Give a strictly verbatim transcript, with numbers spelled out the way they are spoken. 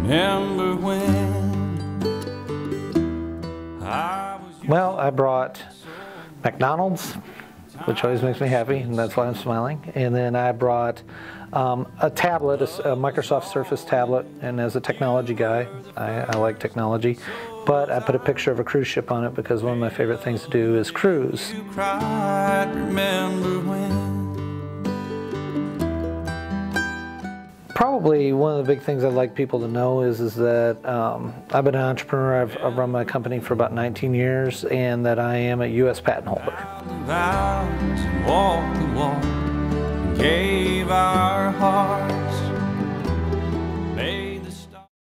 remember when I was young. Well, I brought McDonald's, which always makes me happy, and that's why I'm smiling. And then I brought um, a tablet, a, a Microsoft Surface tablet, and as a technology guy, I, I like technology. But I put a picture of a cruise ship on it because one of my favorite things to do is cruise. You cried, remember when. Probably one of the big things I'd like people to know is, is that um, I've been an entrepreneur. I've, I've run my company for about nineteen years, and that I am a U S patent holder. Vows and walked the walk, gave our hearts